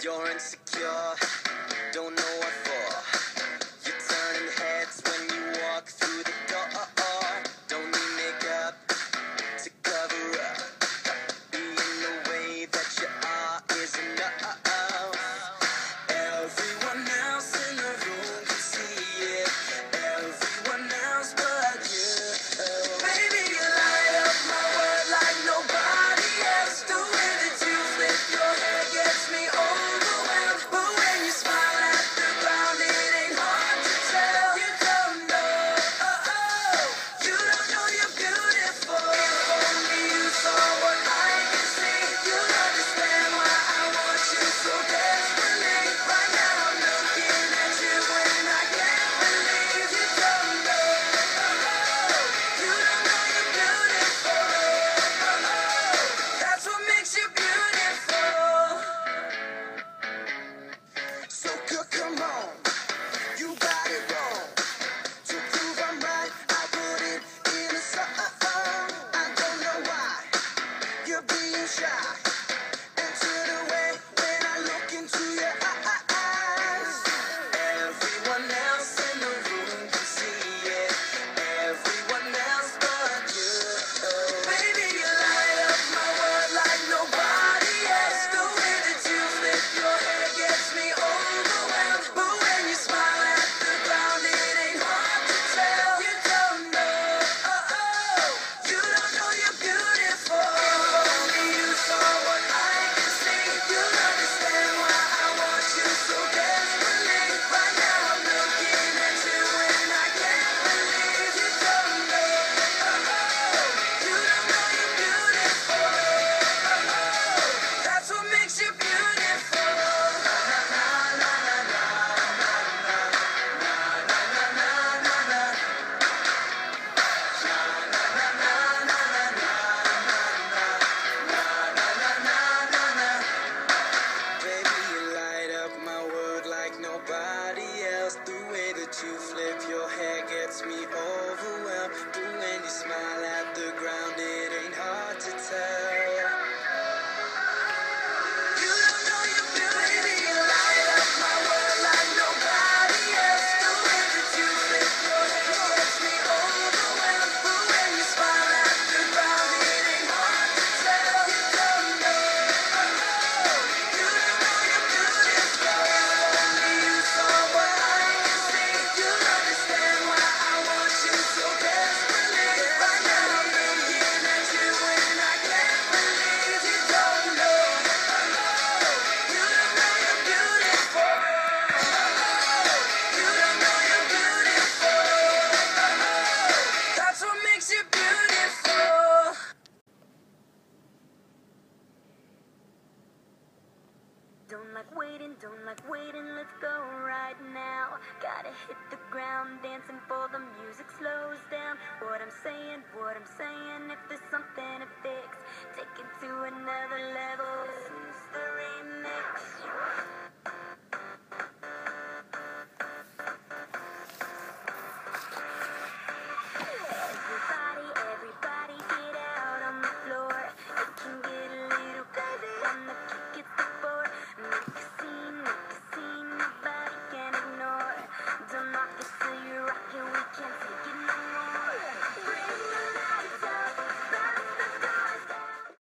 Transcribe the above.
You're insecure, don't know what for. You're turning heads when you walk through the door. Don't need makeup to cover up. Being the way that you are is enough. Everyone else in the room can see it. Everyone else but you. Baby, you light up my world like nobody else. The way that you flip your hair gets me overwhelmed. But when you smile at the ground, it ain't hard to tell. You don't know, you don't know you're beautiful. If only you saw what I can see, you'll understand why I want you so desperately. Right now I'm looking at you and I can't believe you don't know, you don't know you're beautiful. That's what makes you beautiful. So good, come on, you got it wrong. To prove I'm right, I put it in a song. I don't know why you're being shy and turn away when I look into your eyes. Everyone else in the room can see it. Everyone else but you. Baby, you light up my world like nobody else. The way that you flip your hair gets me overwhelmed. But when you smile at the ground, it ain't hard to tell. You don't know, you don't know you're beautiful. If only you saw what I can see, you'll understand why I want you so desperately. Right now I'm looking at you and I can't believe you don't know, you don't know you're beautiful. That's what makes you beautiful. Baby, you light up my world like nobody else. The way that you flip your hair gets me overwhelmed. But when you smile at the ground, it ain't hard to tell. You don't know you're beautiful. Baby, you light up my world like nobody else. The way that you flip your hair gets me overwhelmed. But when you smile at the ground, it ain't hard to tell. You don't know, you don't know you're beautiful. If only you saw what I can see, you'll understand why I want you so desperately. Right now I'm looking at you and I can't believe you don't know, you don't know you're beautiful. You don't know you're beautiful. That's what makes you beautiful. Don't like waiting, let's go right now. Gotta hit the ground, dancing for the music slows down. What I'm saying, if there's something to fix, take it to another level.